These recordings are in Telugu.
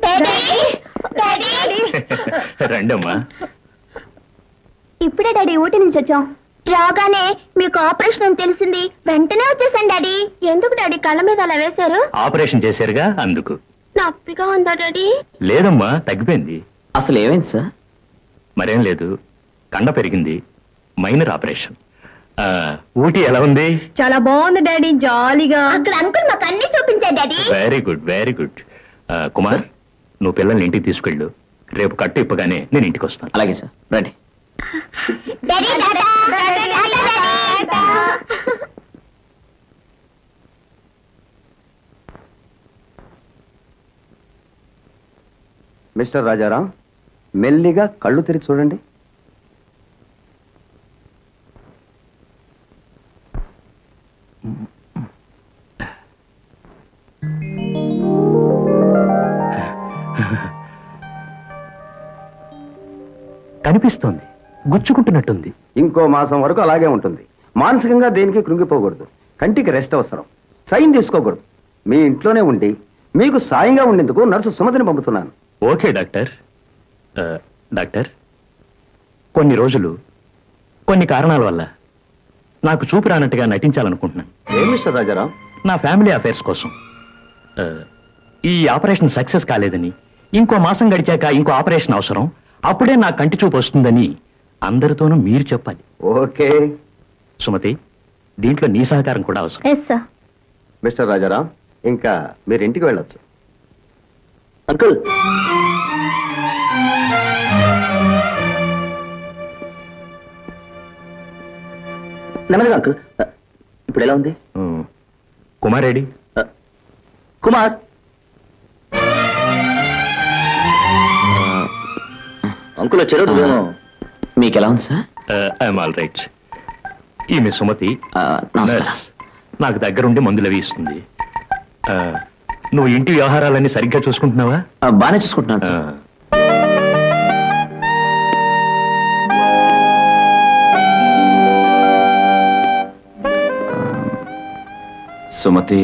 రండమ్మా. ఇప్పుడే డాడీ ఊటీ నుంచి వచ్చాం. రాగానే మీకు ఆపరేషన్ అని తెలిసింది, వెంటనే వచ్చేసాను డాడీ. ఎందుకు డాడీ కళ్ళ మీద అలా వేశారు? ఆపరేషన్ చేశారుగా అందుకు. నొప్పిగా ఉందా డాడీ? లేదమ్మా, తగ్గిపోయింది. అసలు ఏమైంది సార్? మరేం లేదు, కండ పెరిగింది, మైనర్ ఆపరేషన్. ఊటీ ఎలా ఉంది? చాలా బాగుంది డాడీ, జాలీగా. అక్కడ అంకుల్ మాకు అన్ని చూపించారు daddy. Very good, very good. Kumar, నువ్వు పిల్లల్ని ఇంటికి తీసుకెళ్ళు. రేపు కట్టు ఇప్పగానే నేను ఇంటికి వస్తాను. అలాగే సార్, రండి. మిస్టర్ రాజారాం, మెల్లిగా కళ్ళు తెరిచి చూడండి. కనిపిస్తోంది, గుచ్చుకుంటున్నట్టుంది. ఇంకో మాసం వరకు అలాగే ఉంటుంది. మానసికంగా దేనికి కృంగిపోకూడదు. కంటికి రెస్ట్ అవసరం. స్ట్రైన్ తీసుకోకూడదు. మీ ఇంట్లోనే ఉండి మీకు సాయంగా ఉండేందుకు నర్సు సుమతిని పంపుతున్నాను. Okay doctor. డాక్టర్, కొన్ని రోజులు కొన్ని కారణాల వల్ల నాకు చూపు రానట్టుగా నటించాలనుకుంటున్నాను. ఏం మిస్టర్ రాజారాం? నా ఫ్యామిలీ అఫైర్స్ కోసం. ఈ ఆపరేషన్ సక్సెస్ కాలేదని, ఇంకో మాసం గడిచాక ఇంకో ఆపరేషన్ అవసరం, అప్పుడే నా కంటి చూపు వస్తుందని అందరితోనూ మీరు చెప్పాలి. ఓకే సుమతి, దీంట్లో నీ సహకారం కూడా అవసరం. మిస్టర్ రాజారాం, ఇంకా మీరు ఇంటికి వెళ్ళొచ్చు. అంకుల్, నెమ్మదిగా అంకుల్. ఇప్పుడు ఎలా ఉంది? కుమార్ రెడ్డి. కుమార్, అంకుల్ వచ్చారు. మీకు ఎలా ఉంది సార్? I'm all right. ఈమె సుమతి, నమస్కారం. నాకు దగ్గరుండి మందులు అవి ఇస్తుంది. నువ్వు ఇంటి వ్యవహారాలన్నీ సరిగ్గా చూసుకుంటున్నావా? బాగానే చూసుకుంటున్నాను సార్. సుమతి,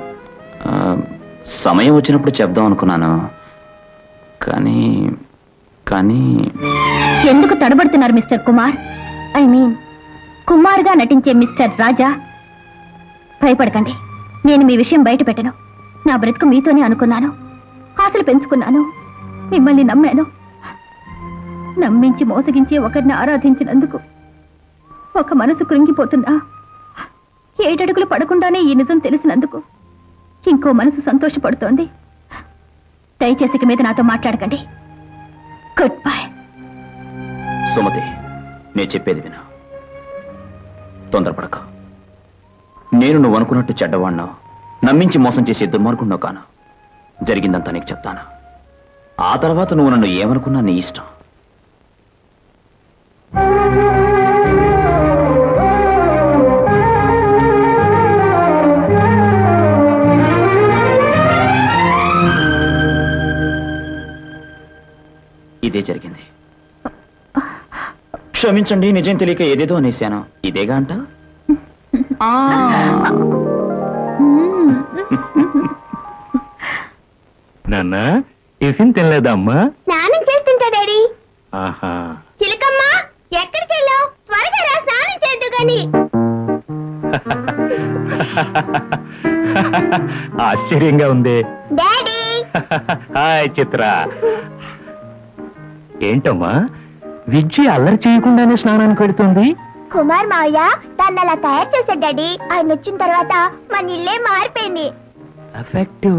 సమయం వచ్చినప్పుడు చెప్దాం అనుకున్నాను, కానీ కానీ ఎందుకు తడబడుతున్నారు mister Kumar? I mean Kumar గా నటించే మిస్టర్ రాజా, భయపడకండి. నేను మీ విషయం బయట పెట్టను. నా బ్రతుకు మీతోనే అనుకున్నాను, ఆశలు పెంచుకున్నాను, మిమ్మల్ని నమ్మాను. నమ్మించి మోసగించి ఒకరిని ఆరాధించినందుకు ఒక మనసు కృంగిపోతున్నా, 7 అడుగులు పడకుండానే ఈ నిజం తెలిసినందుకు ఇంకో మనసు సంతోషపడుతోంది. దయచేసి ఇక మీద నాతో మాట్లాడకండి. Good bye. సుమతి, నేను చెప్పేది విను. తొందరపడక. నేను నువ్వు అనుకున్నట్టు చెడ్డవాణ్ణో, నమ్మించి మోసం చేసే దుర్మార్గుణ్ణో కాను. జరిగిందంతా నీకు చెప్తాను. ఆ తర్వాత నువ్వు నన్ను ఏమనుకున్నా నీ ఇష్టం. ఇదే జరిగింది. క్షమించండి, నిజం తెలియక ఏదేదో అనేశాను. ఇదేగా అంట. నాన్న, టిఫిన్ తినలేదా అమ్మా? స్నానం చేస్తుంటా డాడీ. ఆహా. చిలకమ్మా, ఎక్కడికి వెళ్ళావు? త్వరగా రా, స్నానం చేద్దు గాని. ఆశ్చర్యంగా ఉంది. డాడీ. హాయ్ చిత్ర. ఏంటమ్మా, విద్య అల్లరి చేయకుండానే స్నానానికి వెళుతుంది? కుమార్ మావయ్య దాన్ని అలా తయారు చేశాడు డాడీ. ఆయన వచ్చిన తర్వాత మన ఇల్లే మారిపోయింది. ఎఫెక్టివ్.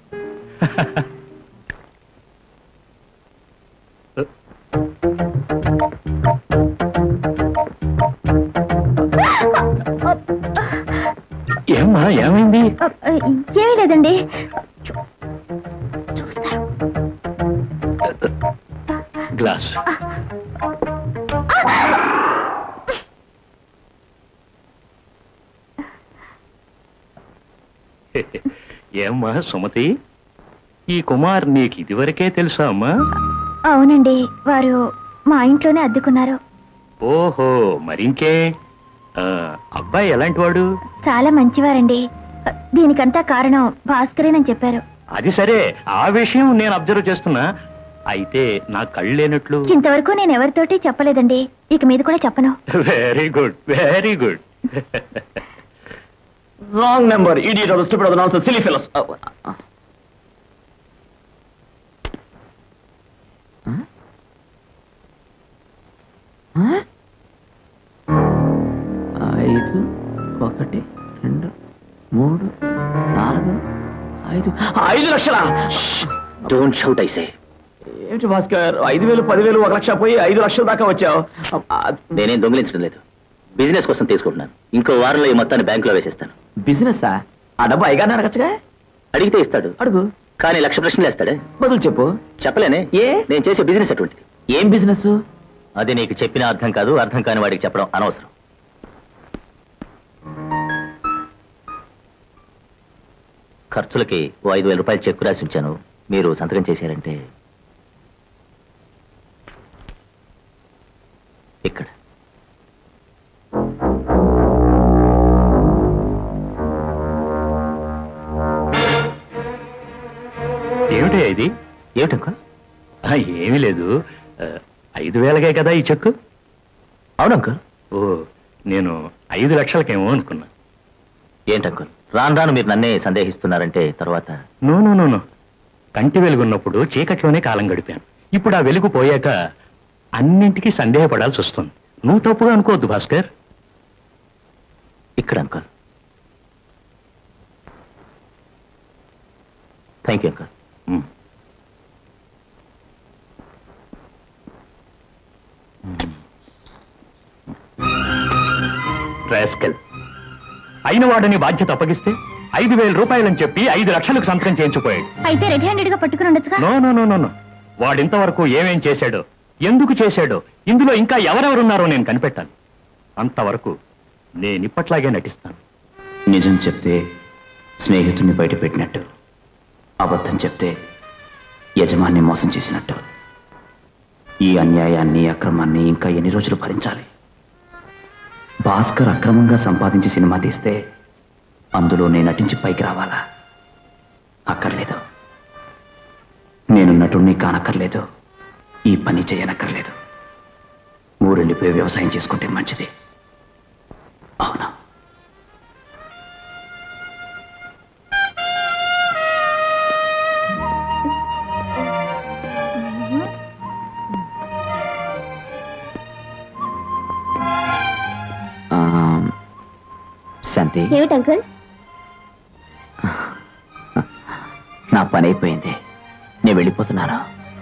ఏమ్మా, ఏమైంది? ఏమీ లేదండి. గ్లాస్. ఏమ్మా సుమతి, ఈ కుమార్ నీకు ఇదివరకే తెలుసా అమ్మా? అవునండి, వారు మా ఇంట్లోనే అద్దెకున్నారు. ఓహో, మరింకే. అబ్బాయి ఎలాంటి వాడు? చాలా మంచివారండి. దీనికంతా కారణం భాస్కరేనని చెప్పారు. అది సరే, ఆ విషయం నేను అబ్జర్వ్ చేస్తున్నా. అయితే నా కళ్ళు లేనట్లు. ఇంతవరకు నేను ఎవరితోటి చెప్పలేదండి, ఇక మీద కూడా చెప్పను. Very good, very good. Wrong number, idiot or stupid or also silly fellows. ఐదు, 1, 2, 3, 4, 5. 5 లక్షలా? Don't shout I say. ఏమిటి భాస్కర్, 5,000, 10,000, 1 లక్ష పోయి 5 లక్షల దాకా వచ్చావు. నేనేం దొంగిలించడం లేదు, బిజినెస్ కోసం తీసుకుంటున్నాను. ఇంకో వారంలో ఈ మొత్తాన్ని బ్యాంకులో వేసేస్తాను. బిజినెస్ ఆ డబ్బు అయ్యగానే అడగచ్చుగా. అడిగితే ఇస్తాడు, అడుగు. కానీ 1,00,000 ప్రశ్నలు వేస్తాడే. బదులు చెప్పు. చెప్పలేనే. ఏ? నేను చేసే బిజినెస్ అటువంటిది. ఏం బిజినెస్? అది నీకు చెప్పినా అర్థం కాదు, అర్థం కాని వాడికి చెప్పడం అనవసరం. ఖర్చులకి 5,000 రూపాయలు చెక్కు రాసి ఉంచాను, మీరు సంతకం చేశారంటే ఇక్కడ. ఏమిటి ఇది? ఏమిటంక? ఏమీ లేదు, 5,000కే కదా ఈ చెక్కు. అవునంక. ఓ, నేను 5 లక్షలకేమో అనుకున్నా. ఏంటంకుల్, రాను రాను మీరు నన్నే సందేహిస్తున్నారంటే తర్వాత. నో నో నో నో, కంటి వెలుగున్నప్పుడు చీకట్లోనే కాలం గడిపాను. ఇప్పుడు ఆ వెలుగు పోయాక అన్నింటికీ సందేహపడాల్సి వస్తుంది. నువ్వు తప్పుగా అనుకోవద్దు భాస్కర్. ఇక్కడ uncle. Thank you uncle. Rascal, అయిన వాడని బాధ్యత అప్పగిస్తే 5,000 రూపాయలని చెప్పి 5 లక్షలకు సంతకం చేయించిపోయాడు. అయితే రెడ్ హ్యాండెడ్ గా పట్టుకుని ఉండొచ్చుగా. No no no no no, వాడింతవరకు ఏమేం చేశాడో, ఎందుకు చేశాడో, ఇందులో ఇంకా ఎవరెవరున్నారో నేను కనిపెట్టాను. అంతవరకు నేనిప్పట్లాగే నటిస్తాను. నిజం చెప్తే స్నేహితుడిని బయట పెట్టినట్టు, అబద్ధం చెప్తే యజమాన్ని మోసం చేసినట్టు. ఈ అన్యాయాన్ని, అక్రమాన్ని ఇంకా ఎన్ని రోజులు భరించాలి? భాస్కర్ అక్రమంగా సంపాదించి సినిమా తీస్తే అందులో నేను నటించి పైకి రావాలా? అక్కర్లేదు. నేను నటుడిని కానక్కర్లేదు, ఈ పని చేయనక్కర్లేదు. ఊరెళ్ళిపోయి వ్యవసాయం చేసుకుంటే మంచిది. అవునా? శాంతి, ఏమిటి అంకుల్? నా పని అయిపోయింది, నేను వెళ్ళిపోతున్నాను.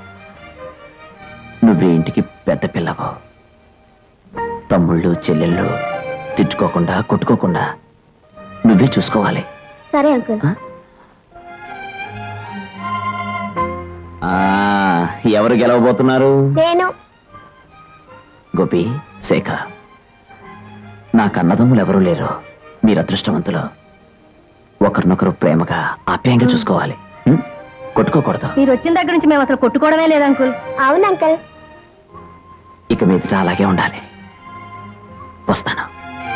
నువ్వు ఇంటికి పెద్ద పిల్లవు. తమ్ముళ్ళు చెల్లెళ్ళు తిట్టుకోకుండా, కొట్టుకోకుండా నువ్వే చూసుకోవాలి. సరే అంకుల్. ఎవరు గెలవబోతున్నారు? నేను. గోపి, శేఖ, నా కన్నదమ్ములు ఎవరూ లేరు. మీరు అదృష్టవంతులు. ఒకరినొకరు ప్రేమగా, ఆప్యాయంగా చూసుకోవాలి. కొట్టుకోకూడదు. మీరు వచ్చిన దగ్గర నుంచి మేము అసలు కొట్టుకోవడమే లేదు అంకుల్. అవును అంకుల్. ఇక మీదట అలాగే ఉండాలి. వస్తాను.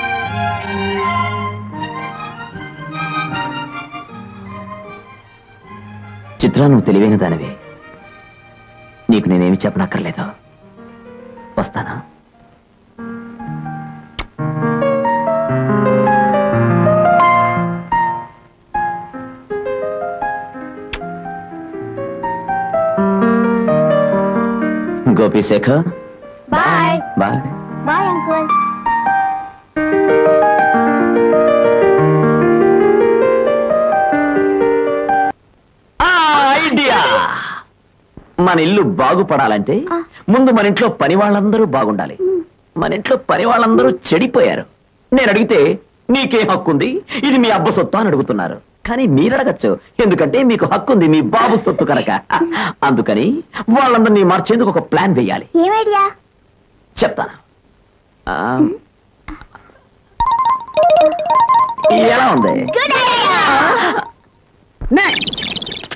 చిత్ర, నువ్వు తెలివైన దానివి. నీకు నేనేమి చెప్పనక్కర్లేదు. వస్తానా? Gopi, Shekhar, bye. Bye. Bye uncle. Idea! మన ఇల్లు బాగుపడాలంటే ముందు మన ఇంట్లో పని వాళ్ళందరూ బాగుండాలి. మన ఇంట్లో పని వాళ్ళందరూ చెడిపోయారు. నేను అడిగితే నీకే హక్కుంది, ఇది మీ అబ్బ సొత్తు అని అడుగుతున్నారు. కానీ మీరు అడగచ్చు, ఎందుకంటే మీకు హక్కుంది, మీ బాబు సొత్తు కనుక. అందుకని వాళ్ళందరినీ మార్చేందుకు ఒక ప్లాన్ వేయాలి. ఏం ఐడియా? చెప్తాను. ఎలా ఉంది?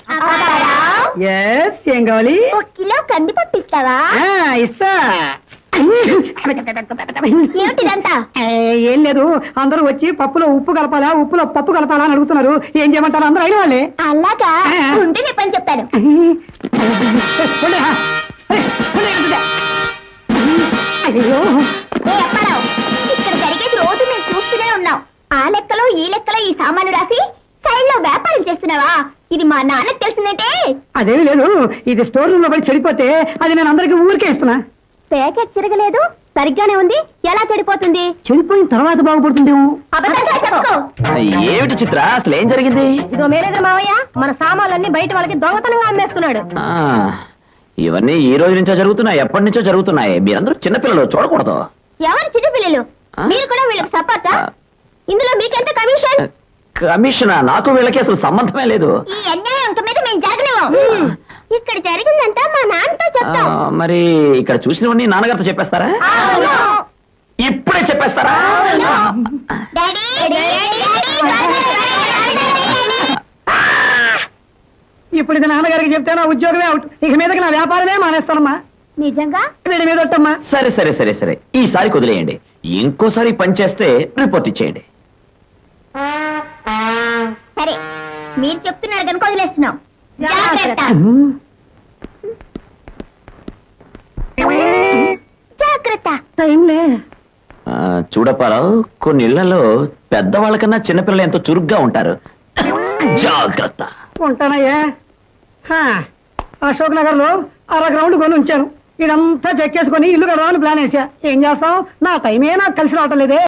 ఏం కావాలి? 1 కిలో కందిపప్పు ఇస్తావా? ఇస్తా. ఏమిటిదంతా? ఏం లేదు, అందరూ వచ్చి పప్పులో ఉప్పు కలపాలా ఉప్పులో పప్పు కలపాలా అని అడుగుతున్నారు. ఏం చేయమంటారు? అందరూ అయిన వాళ్ళే. అలాగా ఉంటే నీ పని చెప్తాను. అయ్యో, ఏ అప్పారావు, ఇక్కడ జరిగేది రోజు మేము చూస్తూనే ఉన్నాం. ఆ లెక్కలో ఈ లెక్కలో ఈ సామాను రాసి సైడ్లో వ్యాపారం చేస్తున్నావా? ఇది మా నాన్నకు తెలిసిందంటే. అదేమి లేదు, ఇది స్టోర్ రూమ్ లో పడి చెడిపోతే అది నేను అందరికి ఊరికే ఇస్తున్నా. ప్యాకెట్ చిరగలేదు, సరిగ్గానే ఉంది. ఎలా చెడిపోతుంది? చెడిపోయిన తర్వాత బాగుపడుతుంది. అబద్ధంగా చెప్పుకో. ఏమిటి చిత్ర, అసలు ఏం జరిగింది? ఇదో మేనేజర్ మావయ్య మన సామాన్లన్నీ బయట వాళ్ళకి దొంగతనంగా అమ్మేస్తున్నాడు. ఆ, ఇవన్నీ ఈ రోజు నుంచో జరుగుతున్నాయి, ఎప్పటి నుంచో జరుగుతున్నాయి. మీరందరూ చిన్నపిల్లలు, చూడకూడదు. ఎవరు చిన్నపిల్లలు? మీరు కూడా వీళ్ళకి సపోర్టా? ఇందులో మీకెంత కమిషన్? కమిషనా? నాకు వీళ్ళకి అసలు సంబంధమే లేదు. ఈ అన్యాయం ఇంక మీద మేము జరగలేము. ఇక్కడ జరిగిందంతా మా నాన్నతో చెప్తాం. మరి ఇక్కడ చూసినవన్నీ నాన్నగారితో చెప్పేస్తారా? అవును. ఇప్పుడే చెప్పేస్తారా? డాడీ, ఇప్పుడు ఇది నాన్నగారికి చెప్తే నా ఉద్యోగమే అవుట్. ఇక మీదకి నా వ్యాపారమే మానేస్తానమ్మా. నిజంగా? వీడి మీద ఒట్టమ్మా. సరే సరే సరే సరే, ఈసారి వదిలేయండి. ఇంకోసారి పని చేస్తే రిపోర్ట్ ఇచ్చేయండి. సరే, మీరు చెప్తున్నారు కనుక వదిలేస్తున్నాం. జాగ్రత్త. జాగ్రత్త. టైంలే. చూడపారావు, కొన్ని ఇళ్లలో పెద్దవాళ్ళకన్నా చిన్నపిల్లలు ఎంతో చురుగ్గా ఉంటారు. జాగ్రత్త. ఉంటానయ్యా. అశోక్ నగర్ లో 1/2 గ్రౌండ్ కొని ఉంచాను. ఇదంతా చెక్కేసుకొని ఇల్లు కడదామని ప్లాన్ వేసా. ఏం చేస్తాం, నా టైమే నాకు కలిసి రావటం లేదే.